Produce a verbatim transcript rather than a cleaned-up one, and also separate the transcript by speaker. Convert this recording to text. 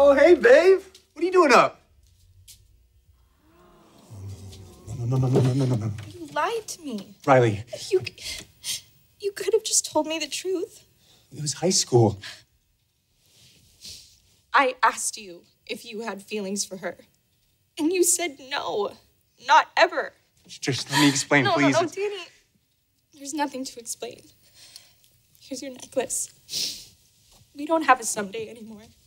Speaker 1: Oh, hey, babe. What are you doing up? No, no, no, no, no, no, no, no.
Speaker 2: You lied to me.
Speaker 1: Riley.
Speaker 2: You, you could have just told me the truth.
Speaker 1: It was high school.
Speaker 2: I asked you if you had feelings for her. And you said no. Not ever.
Speaker 1: Just let me explain,
Speaker 2: no,
Speaker 1: please.
Speaker 2: No, no, Danny. There's nothing to explain. Here's your necklace. We don't have a someday anymore.